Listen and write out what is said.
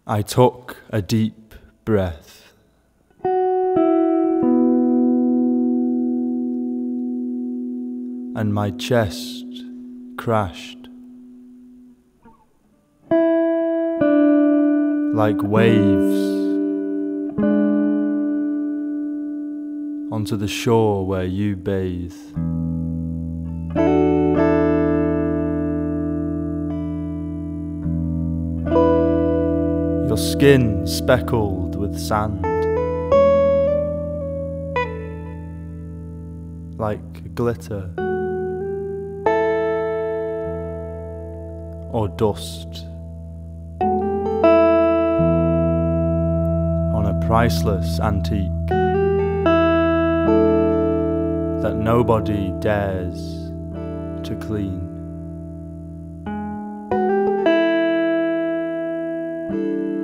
I took a deep breath. And my chest crashed like waves onto the shore where you bathe. Your skin speckled with sand, like glitter or dust on a priceless antique that nobody dares to clean.